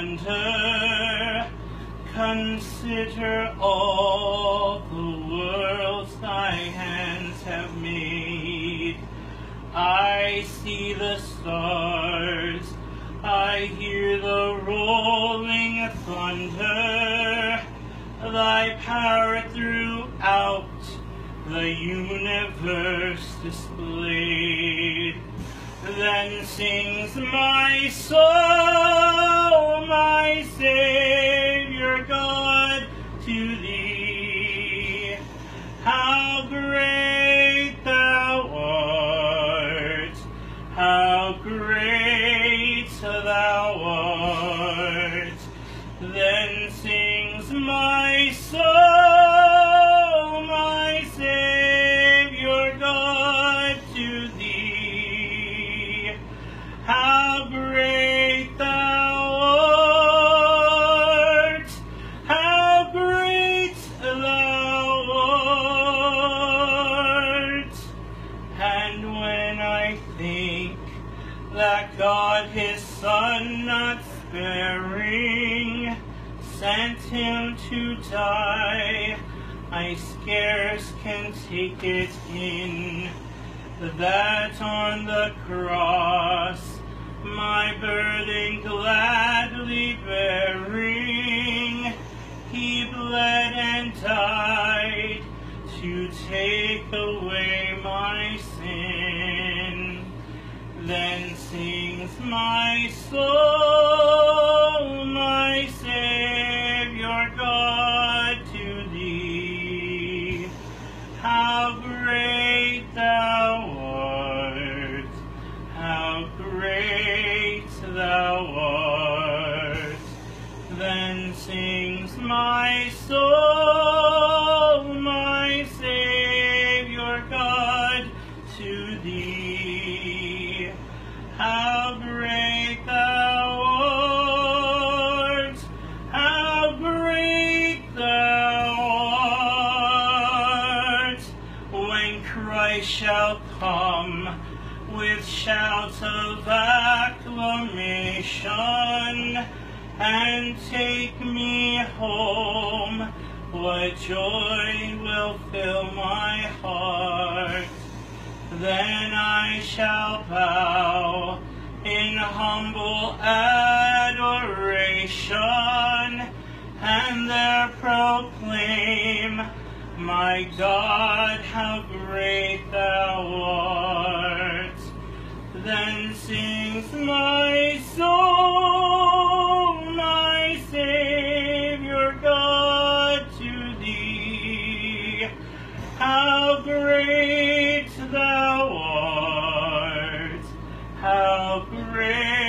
wonder. Consider all the worlds thy hands have made. I see the stars, I hear the rolling thunder, thy power throughout the universe displayed. Then sings my soul, my Savior God, to thee. How great thou art, how great thou art. Then sings my soul, my Savior God, to thee. How great thou art, how great thou art. And when I think that God his Son not sparing sent him to die, I scarce can take it in, that on the cross my burden gladly bearing, he bled and died to take away my sin. Then sings my soul, my Savior God, to thee. How great thou art, how great thou art. Then sings my soul, my Savior God, to thee. How great thou art, how great thou art. When Christ shall come with shouts of acclamation and take me home, what joy will fill my heart. Then I shall bow in humble adoration and there proclaim, my God, how great thou art. Then sings my soul, my Savior God, to thee. How great thou art, how great